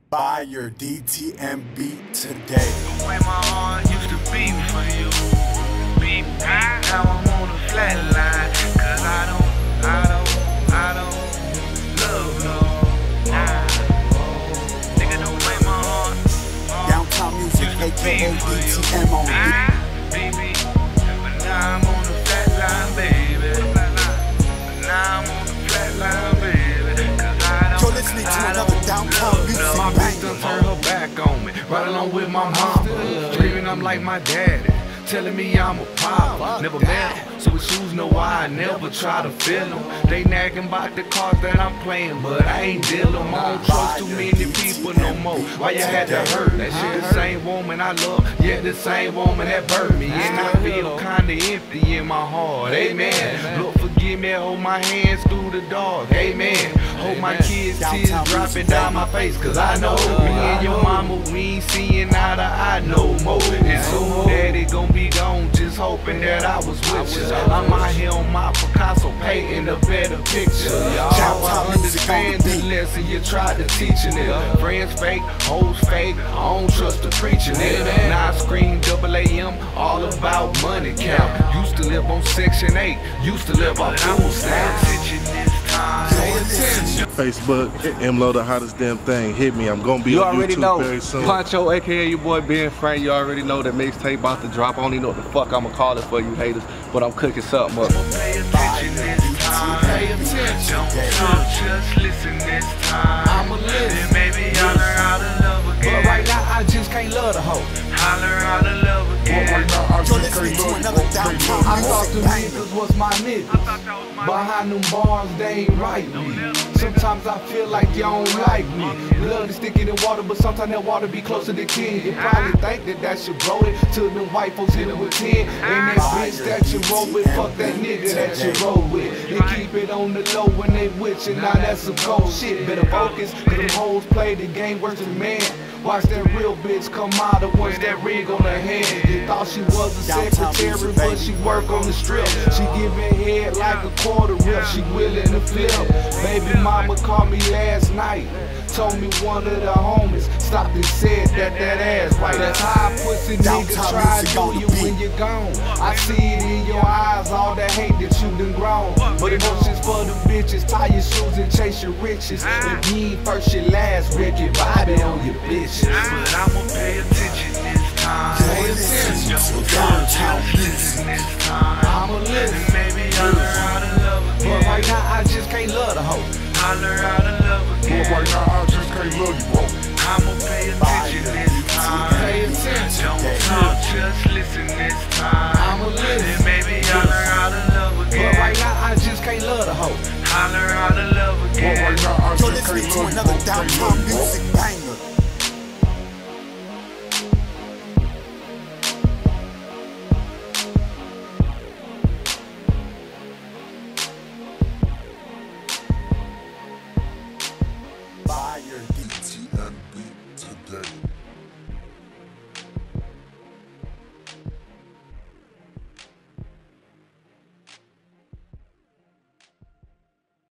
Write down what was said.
Buy your DTM beat today. The way my heart used to beat for you, beat. Now I'm on the flat line, cause I don't love no. Nigga, the way my heart Downtown music, aka DTM on baby. But now I'm on the flat line, baby. Now I'm on the flat line, baby. Cause I don't. You're listening to another Downtown music My bitch done turned her back on me, right along with my mama. Screaming I'm like my daddy, telling me I'm a pop. Never met him, so his shoes know why I never try to fill them. They nagging about the cards that I'm playing, but I ain't deal them. I don't trust too many people no more. Why you had to hurt? That shit the same woman I love, yeah, the same woman that burned me. And I feel kinda empty in my heart, amen. Lord forgive me, hold my hands through the dark, amen. Hope my kids' tears dropping down my face, cause I know me and your mama, we ain't seeing eye to eye no more. And soon daddy gon' be gone, just hoping that I was with you. I'm out here on my Picasso painting a better picture. I understand the lesson you tried to teaching it. Friends fake, hoes fake, I don't trust the preaching it. Now I scream AM, all about money count. Used to live on Section 8, used to live off food stamps. Facebook, MLO the hottest damn thing. Hit me. I'm gonna be you on already YouTube know. very soon. Poncho, aka your boy Ben Frank. You already know that mixtape about to drop. I don't even know what the fuck I'ma call it for you haters, but I'm cooking something up. Pay attention this time. Pay attention. Don't talk, just listen this time. I'ma listen. Maybe I'll learn how to love again. But right now I just can't love the hoe. I'll learn how to love again. You're listening to another Downtown I thought music them niggas was my niggas. Behind them bars, they ain't right me. Sometimes I feel like you don't like me. Love to stick it in water, but sometimes that water be closer to 10. You probably think that that's your brody, till them white folks hit it with 10. And that bitch that you roll with, fuck that nigga that you roll with. They keep it on the low when they with you, now that's some cold shit. Better focus, cause them hoes play the game worse than man. Watch that real bitch come out of once that rig on her hand. You thought she was a secretary, but she work on the strip. She giving head like a quarter rip, she willing to flip. Baby mama called me last night, told me one of the homies stopped and said that ass right. That's how I pussy nigga try to do you when you're gone. I see it in your eyes, all that hate that you done grown. But emotions for the bitches, tie your shoes and chase your riches. If you ain't first, your last, Ricky Bobby on your bitches. But I'ma pay attention this time. Pay attention to Downtown music. This time. I'ma listen. Maybe I'll learn how to love again. But right now I just can't love the hoe. I'll learn how to love again. Right now I just can't love you, bro. I'ma pay attention this time. Pay attention. Don't talk, just listen this time. I'ma listen. Maybe I'll learn how to love again. But right now I just can't love the hoe. I'll learn how to love again. You're listening to another Downtown music banger.